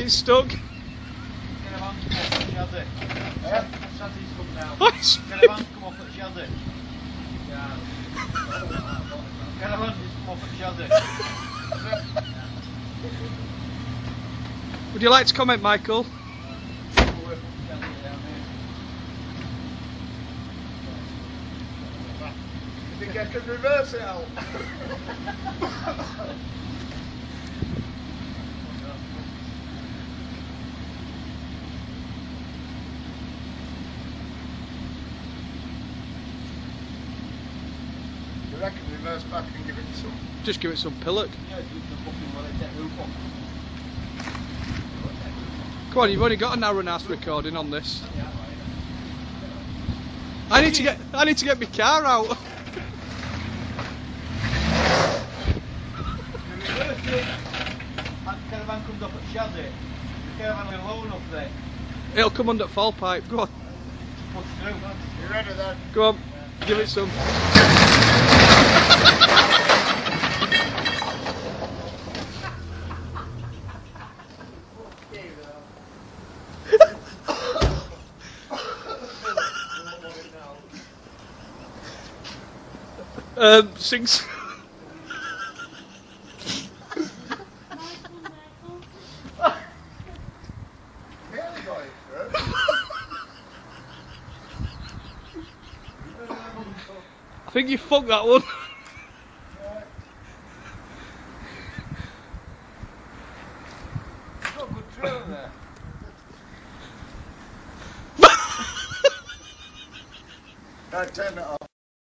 it's stuck. Get a van come off at Shazzy. Shazzy's come down. What? Get a van come off at Shazzy. Yeah. Get a van just come off at Shazzy. Would you like to comment, Michael? You think I can reverse it out? You reckon reverse back and give it some? Just give it some pillock. Come on, you've only got an hour and a half recording on this. I need to get my car out. The caravan comes up at Shazzy. The caravan will be low enough there. It'll come under fall pipe. Go on. Push through. You ready then? Go on. Give it some. Sings. I think you fucked that one. Got a good trail there. Right, turn it off.